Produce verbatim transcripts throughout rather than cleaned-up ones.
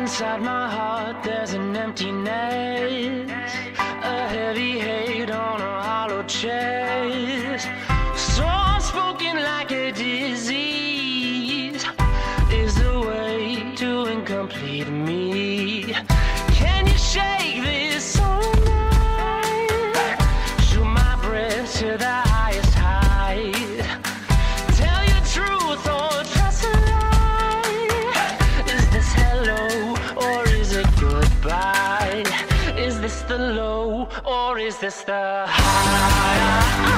Inside my heart there's an emptiness, a heavy hate on a hollow chest. Soul spoken like a disease is the way to incomplete me. Can you shake this soul night? Shoot my breath to the highest height. Tell your truth or trust a lie. Is this hello or is it goodbye? Is this the low or is this the high?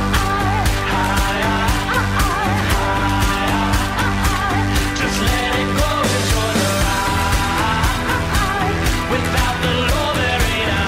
Just let it go, enjoy the ride. Without the low there ain't a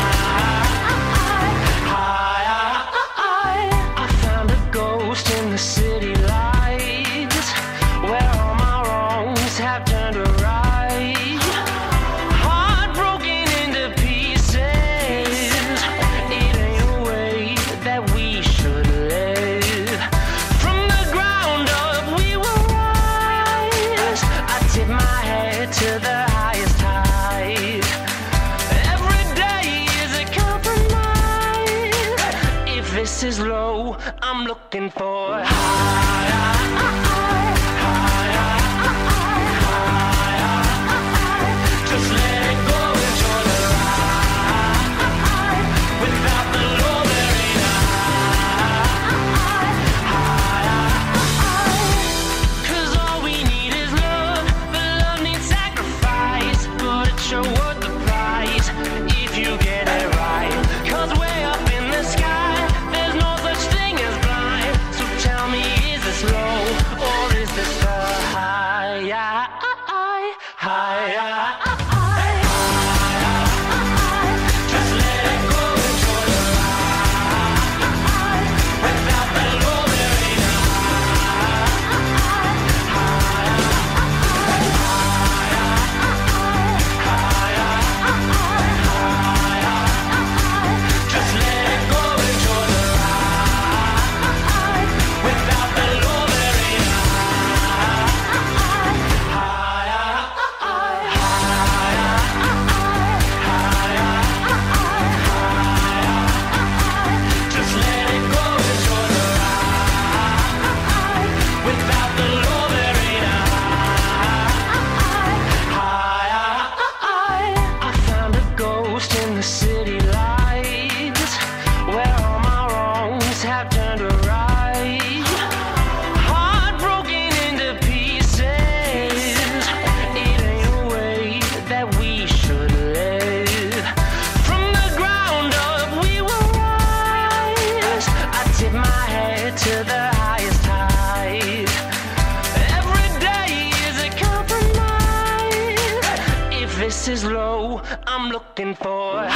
high. I found a ghost in the city lights, where all my wrongs have turned to right. Heart broken into pieces, it ain't a way that we should live. From the ground up we will rise. I tip my head to the highest height. Every day is a compromise. If this is low, I'm looking for higher. Just let it go, enjoy the ride. Without the low there ain't a high. Cause all we need is love, but love needs sacrifice. But it's sure worth the price if you get it right. Cause way up in the sky there's no such thing as blind. So tell me, is this low or is this the high? High, just let it go, enjoy the ride. Without the low there ain't a just let it go, enjoy the ride. Without the low there ain't a just let it go, enjoy the ride. Without the low there ain't a high. I found a ghost in the city lights, where all my wrongs have turned to right. Heart broken into pieces, it ain't a way that we should live. From the ground up we will rise. I tip my head to the highest height. Every day is a compromise. If this is low, I'm looking for